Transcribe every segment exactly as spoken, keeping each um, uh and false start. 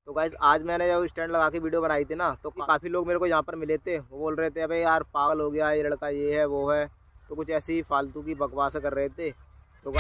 तो गाइस आज मैंने जब स्टैंड लगा के वीडियो बनाई थी ना, तो काफ़ी लोग मेरे को यहाँ पर मिले थे। वो बोल रहे थे अबे यार पागल हो गया ये लड़का, ये है वो है, तो कुछ ऐसी फालतू की बकवास कर रहे थे। तो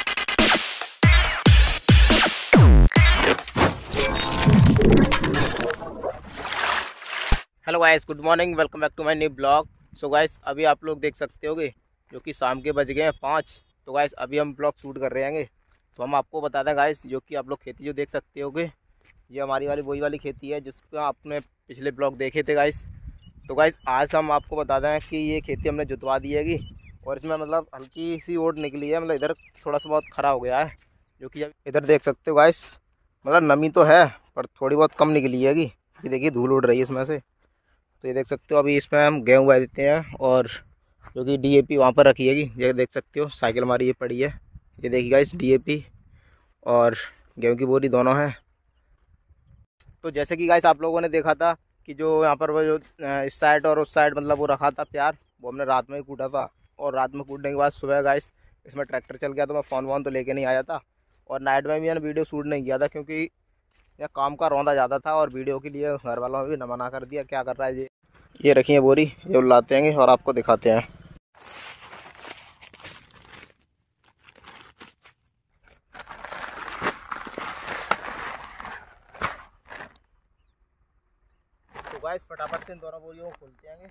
hello guys, good morning, welcome back to my new blog. So guys अभी आप लोग देख सकते होगे जो कि शाम के बज गए हैं पाँच। तो गाइस अभी हम ब्लॉग शूट कर रहे हैं। तो हम आपको बता दें गाइस, जो कि आप लोग खेती जो देख सकते होगे, ये हमारी वाली वही वाली खेती है जिस पर आपने पिछले ब्लॉग देखे थे गाइस। तो गाइस आज हम आपको बता दें कि ये खेती हमने जुतवा दी हैगी और इसमें मतलब हल्की सी ओट निकली है, मतलब इधर थोड़ा सा बहुत खरा हो गया है, जो कि इधर देख सकते हो गाइस। मतलब नमी तो है पर थोड़ी बहुत कम निकली हैगी। ये देखिए धूल उड़ रही है इसमें से। तो ये देख सकते हो अभी इसमें हम गेहूँ बो देते हैं, और जो कि डीएपी वहाँ पर रखी हैगी, ये देख सकते हो साइकिल हमारी ये पड़ी है। ये देखिए गाइस डीएपी और गेहूँ की बोरी दोनों हैं। तो जैसे कि गाइस आप लोगों ने देखा था कि जो यहाँ पर वो जो इस साइड और उस साइड मतलब वो रखा था प्यार, वो हमने रात में ही कूटा था। और रात में कूटने के बाद सुबह गाइस इसमें ट्रैक्टर चल गया, तो मैं फ़ोन वोन तो लेके नहीं आया था। और नाइट में भी मैंने वीडियो शूट नहीं किया था क्योंकि यह काम का रौंदा ज़्यादा था, और वीडियो के लिए घर वालों ने भी मना कर दिया। क्या कर रहा है ये ये रखी है बोरी, ये उलाते हैं और आपको दिखाते हैं। तो गाइस फटाफट से इन दोनों बोरियों को खोलते हैं।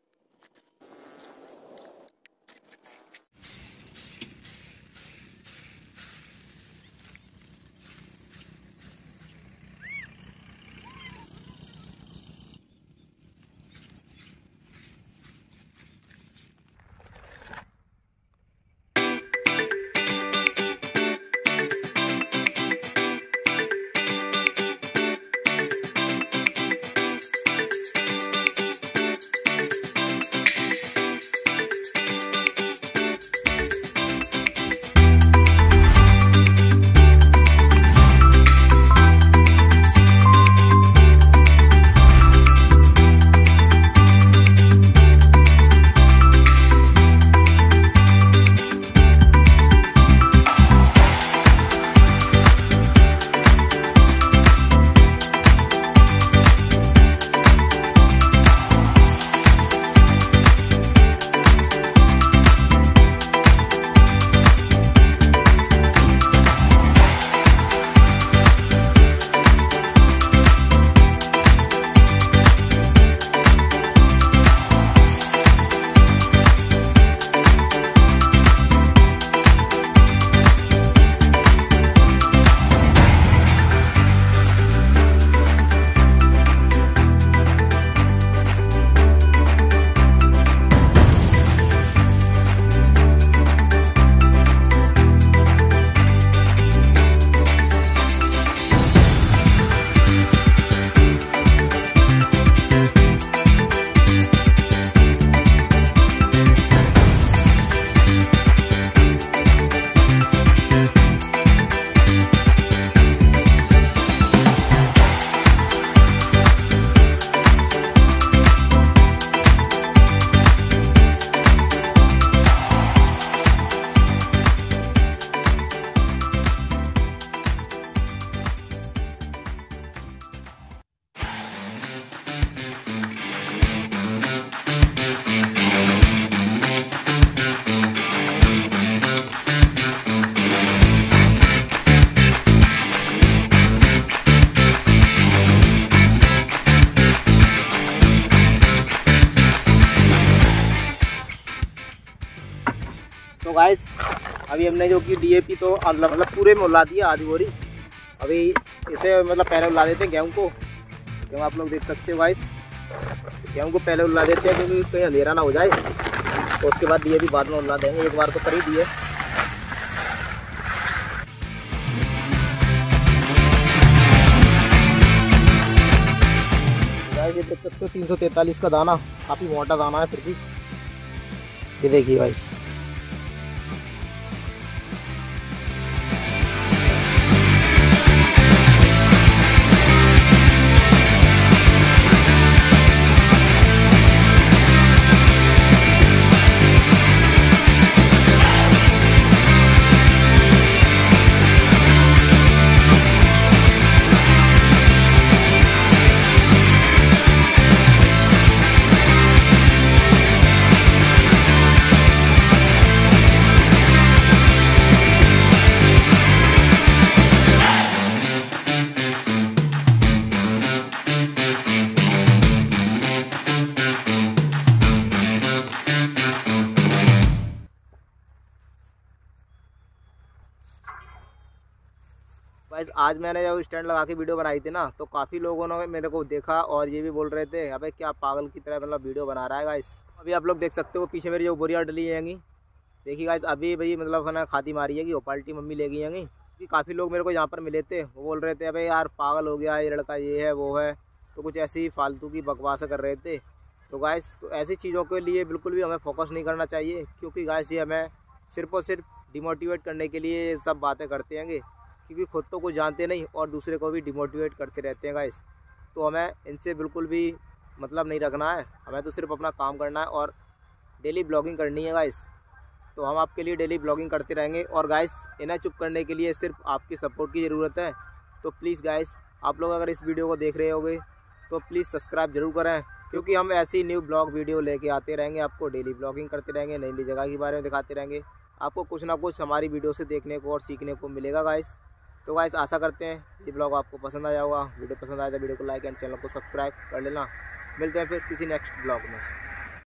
तो गाइस अभी हमने जो कि डीएपी तो मतलब पूरे में उला दिया आधी बोरी। अभी इसे मतलब पहले उला देते हैं गेहूँ को। गेहूँ आप लोग देख सकते हो गाइस, गेहूँ को पहले उला देते हैं क्योंकि कहीं अंधेरा ना हो जाए। तो उसके बाद डीएपी बाद में उला देंगे, एक बार तो कर ही दिए। गाइस ये देख सकते हो तीन सौ तैंतालीस का दाना, काफ़ी मोटा दाना है फिर भी। ये देखिए गाइस। आज मैंने जब स्टैंड लगा के वीडियो बनाई थी ना, तो काफ़ी लोगों ने मेरे को देखा और ये भी बोल रहे थे अबे क्या पागल की तरह मतलब वीडियो बना रहा है गाइस। अभी आप लोग देख सकते हो पीछे मेरी जो बोरियाँ डली हैंगी, देखिए गाइस अभी भाई मतलब है खादी मारी है कि वो पाल्टी मम्मी ले गई हैंगी। कि काफ़ी लोग मेरे को यहाँ पर मिले थे, वो बोल रहे थे अबे यार पागल हो गया ये लड़का, ये है वो है, तो कुछ ऐसी फालतू की बकवास कर रहे थे। तो गाइस तो ऐसी चीज़ों के लिए बिल्कुल भी हमें फोकस नहीं करना चाहिए, क्योंकि गाइस ये हमें सिर्फ और सिर्फ डिमोटिवेट करने के लिए ये सब बातें करते हैंगे, क्योंकि खुद तो कुछ जानते नहीं और दूसरे को भी डिमोटिवेट करते रहते हैं गाइस। तो हमें इनसे बिल्कुल भी मतलब नहीं रखना है, हमें तो सिर्फ अपना काम करना है और डेली ब्लॉगिंग करनी है गाइस। तो हम आपके लिए डेली ब्लॉगिंग करते रहेंगे और गाइस इन्हें चुप करने के लिए सिर्फ आपकी सपोर्ट की ज़रूरत है। तो प्लीज़ गाइस आप लोग अगर इस वीडियो को देख रहे होगे तो प्लीज़ सब्सक्राइब जरूर करें, क्योंकि हम ऐसी न्यू ब्लॉग वीडियो लेके आते रहेंगे, आपको डेली ब्लॉगिंग करते रहेंगे, नई नई जगह के बारे में दिखाते रहेंगे। आपको कुछ ना कुछ हमारी वीडियो से देखने को और सीखने को मिलेगा गाइस। तो गाइस आशा करते हैं ये ब्लॉग आपको पसंद आया होगा। वीडियो पसंद आया तो वीडियो को लाइक एंड चैनल को सब्सक्राइब कर लेना। मिलते हैं फिर किसी नेक्स्ट ब्लॉग में।